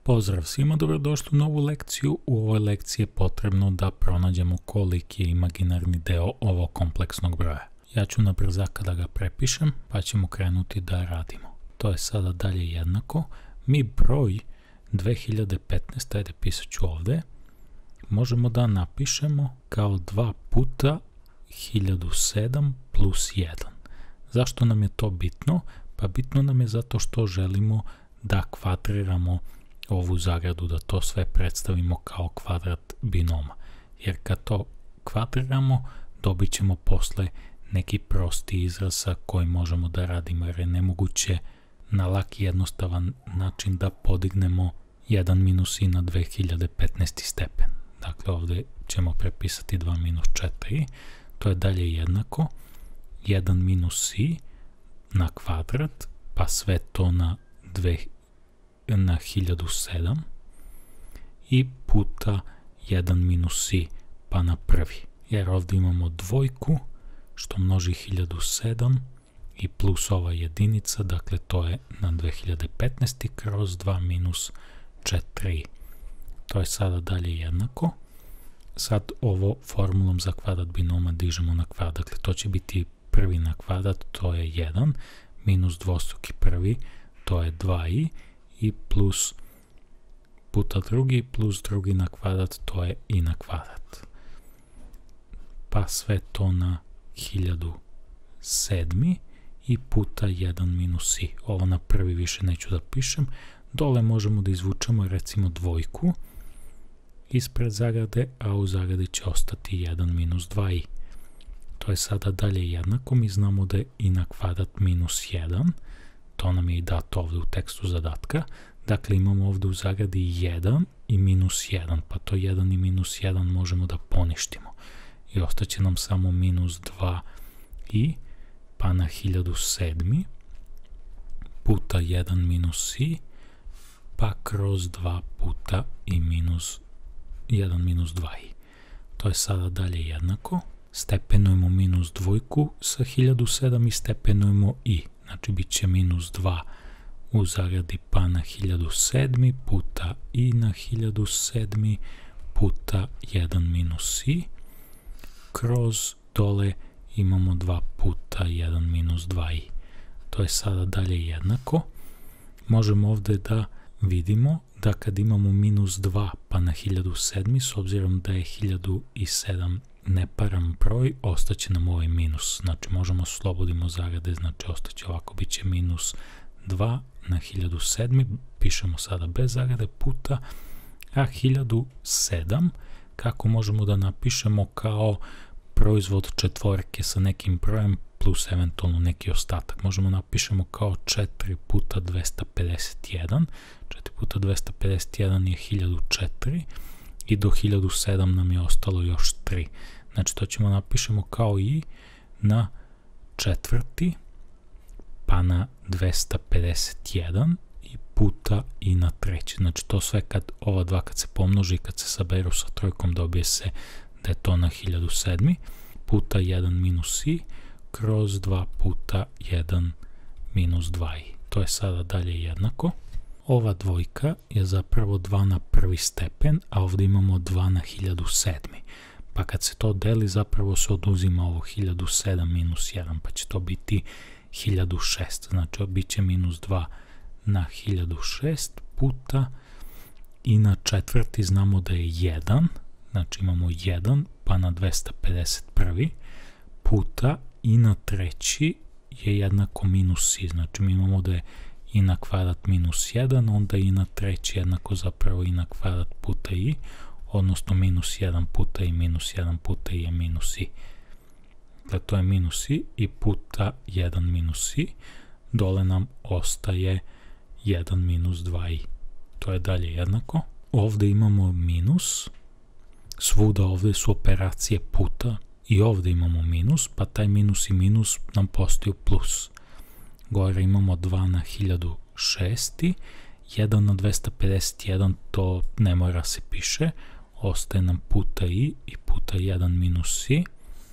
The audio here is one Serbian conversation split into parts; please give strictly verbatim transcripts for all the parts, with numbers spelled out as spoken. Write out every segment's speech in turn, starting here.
Pozdrav svima, dobrodošli u novu lekciju. U ovoj lekciji je potrebno da pronađemo koliki je imaginarni deo ovog kompleksnog broja. Ja ću na brzaka da ga prepišem, pa ćemo krenuti da radimo. To je sada dalje jednako. Mi broj dve hiljade petnaeste, ajde pisat ću ovde, možemo da napišemo kao dva puta hiljadu sedam plus jedan. Zašto nam je to bitno? Pa bitno nam je zato što želimo da kvadriramo ovu zagradu, da to sve predstavimo kao kvadrat binoma. Jer kad to kvadriramo, dobit ćemo posle neki prosti izraz sa kojim možemo da radimo, jer je nemoguće na lak i jednostavan način da podignemo jedan minus i na dve hiljade petnaesti stepen. Dakle, ovde ćemo prepisati dva minus četiri, to je dalje jednako jedan minus i na kvadrat, pa sve to na dve na hiljadu sedam i puta jedan minus i pa na prvi, jer ovdje imamo dvojku što množi hiljadu sedam i plus ova jedinica, dakle to je na dve hiljade petnaeste kroz dva minus četiri. To je sada dalje jednako. Sad ovo formulom za kvadrat binoma dižemo na kvadrat, dakle to će biti prvi na kvadrat, to je jedan, minus dvostruki prvi, to je dva i, i plus puta drugi, plus drugi na kvadrat, to je i na kvadrat. Pa sve to na hiljadu sedam i puta jedan minus i. Ovo na prvi više neću da pišem. Dole možemo da izvučemo recimo dvojku ispred zagrade, a u zagradi će ostati jedan minus dva i. To je sada dalje jednako, mi znamo da je i na kvadrat minus jedan, to nam je i dato ovdje u tekstu zadatka, dakle imamo ovdje u zagradi jedan i minus jedan, pa to jedan i minus jedan možemo da poništimo i ostaće nam samo minus dva i, pa na hiljadu sedam puta jedan minus i, pa kroz dva puta i minus jedan minus dva i. To je sada dalje jednako. Stepenujemo minus dvojku sa hiljadu sedam i stepenujemo i. Znači bit će minus dva u zagradi pa na hiljadu sedam puta i na hiljadu sedam puta jedan minus i. Kroz dole imamo dva puta jedan minus dva i. To je sada dalje jednako. Možemo ovdje da vidimo da kad imamo minus dva pa na hiljadu sedam, s obzirom da je hiljadu sedam neparan broj, ostaće nam ovaj minus. Znači možemo slobodimo zagrade, znači ostaće ovako, bit će minus dva na hiljadu sedam, pišemo sada bez zagrade puta, a hiljadu sedam kako možemo da napišemo kao proizvod četvorke sa nekim brojem plus eventualno neki ostatak. Možemo napišemo kao četiri puta dvesta pedeset jedan, četiri puta dvesta pedeset jedan je hiljadu četiri i do hiljadu sedam nam je ostalo još tri. Znači to ćemo napišemo kao i na četvrti pa na dvesta pedeset jedan i puta i na treći. Znači to sve kad ova dva kad se pomnoži i kad se saberu sa trojkom dobije se da je to na hiljadu sedam puta jedan minus i kroz dva puta jedan minus dva i. To je sada dalje jednako. Ova dvojka je zapravo dva na prvi stepen, a ovdje imamo dva na hiljadu sedam. Pa kad se to deli, zapravo se oduzima ovo hiljadu sedam minus jedan, pa će to biti hiljadu šest. Znači, bit će minus dva na hiljadu šest puta i na četvrti znamo da je jedan, znači imamo jedan pa na dvesta pedeset jedan puta i na treći je jednako minus i. Znači, mi imamo da je i na kvadrat minus jedan, onda i na treći jednako zapravo i na kvadrat puta i, odnosno minus jedan puta i minus jedan puta i je minus i. Dakle, to je minus i i puta jedan minus i. Dole nam ostaje jedan minus dva i. To je dalje jednako. Ovdje imamo minus. Svuda ovdje su operacije puta i ovdje imamo minus, pa taj minus i minus nam postaju plus. Gore imamo dva na hiljadu šest, jedan na dvesta pedeset jedan, to ne mora se piše, ostaje nam puta i i puta jedan minus i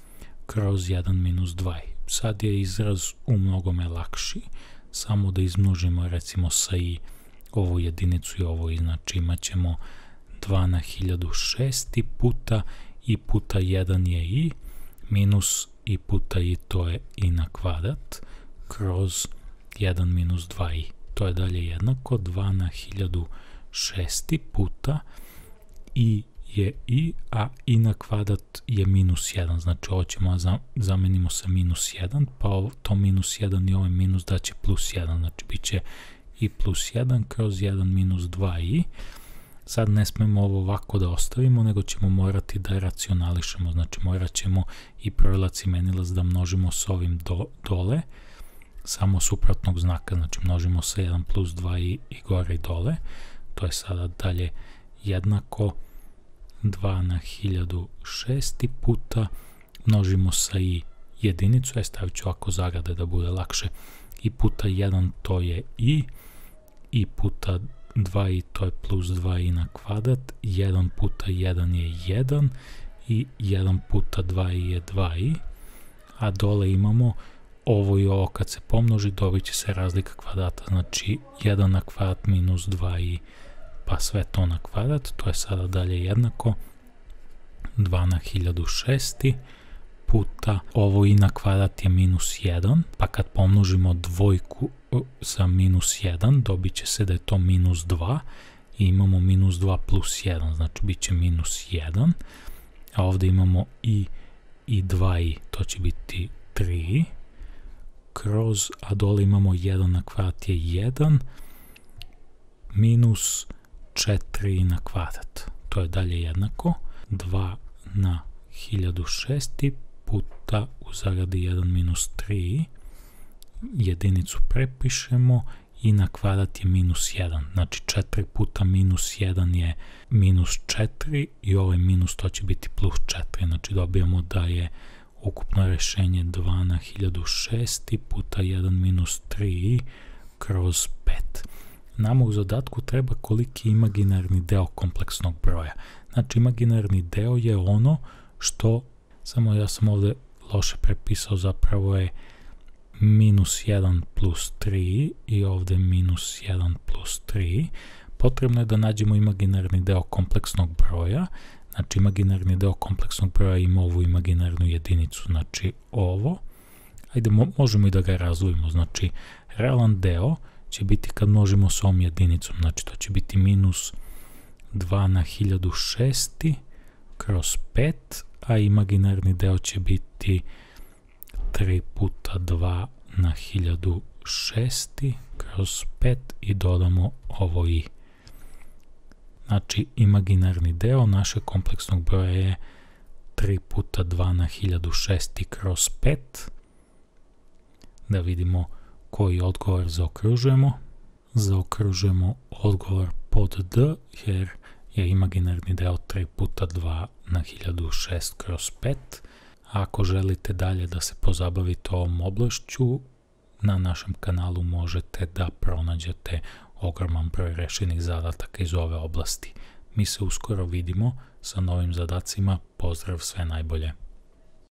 kroz jedan minus dva i. Sad je izraz u mnogome lakši, samo da izmnožimo recimo sa i ovu jedinicu i ovo i, znači imat ćemo dva na hiljadu šest puta i puta jedan je i, minus i puta i, to je i na kvadrat, kroz jedan minus dva i. To je dalje jednako dva na hiljadu šest puta i je i, a i na kvadrat je minus jedan. Znači ovo ćemo zamenimo sa minus jedan, pa ovo, to minus jedan i ovaj minus daće plus jedan. Znači bit će i plus jedan kroz jedan minus dva i. Sad ne smemo ovo ovako da ostavimo, nego ćemo morati da racionališemo. Znači morat ćemo i brojlac i menilac da množimo s ovim do, dole, samo suprotnog znaka. Znači množimo sa jedan plus dva i, i gore i dole. To je sada dalje jednako dva na hiljadu šest puta, množimo sa i jedinicu, ja stavit ću ovako zagrade da bude lakše, i puta jedan to je i, i puta dva i to je plus dva i na kvadrat, jedan puta jedan je jedan i jedan puta dva i je dva i, a dole imamo ovo i ovo kad se pomnoži dobit će se razlika kvadrata, znači jedan na kvadrat minus dva i, pa sve to na kvadrat, to je sada dalje jednako dva na hiljadu šest puta ovo i na kvadrat je minus jedan, pa kad pomnožimo dvojku sa minus jedan dobit će se da je to minus dva i imamo minus dva plus jedan, znači bit će minus jedan, a ovdje imamo i i dva i, to će biti tri, kroz, a dole imamo jedan na kvadrat je jedan, minus četiri na kvadrat, to je dalje jednako dva na hiljadu šest puta u zagradi jedan minus tri, jedinicu prepišemo i na kvadrat je minus jedan, znači četiri puta minus jedan je minus četiri i ovaj minus to će biti plus četiri, znači dobijamo da je ukupno rešenje dva na hiljadu šest puta jedan minus tri kroz pet. Nama u zadatku treba koliki je imaginarni deo kompleksnog broja. Znači imaginarni deo je ono što, samo ja sam ovdje loše prepisao, zapravo je minus jedan plus tri i ovdje minus jedan plus tri. Potrebno je da nađemo imaginarni deo kompleksnog broja. Znači imaginarni deo kompleksnog broja ima ovu imaginarnu jedinicu, znači ovo. Ajde, mo možemo i da ga razdvojimo. Znači realan deo će biti kad množimo s ovom jedinicom, znači to će biti minus dva na hiljadu šest kroz pet, a imaginarni deo će biti tri puta dva na hiljadu šest kroz pet i dodamo ovo i. Znači imaginarni deo našeg kompleksnog broja je tri puta dva na hiljadu šest kroz pet. Da vidimo koji odgovor zaokružujemo. Zaokružujemo odgovor pod D, jer je imaginarni deo tri puta dva na hiljadu šest kroz pet. A ako želite dalje da se pozabavite ovom oblašću, na našem kanalu možete da pronađete ogroman broj rešenih zadataka iz ove oblasti. Mi se uskoro vidimo sa novim zadacima. Pozdrav, sve najbolje!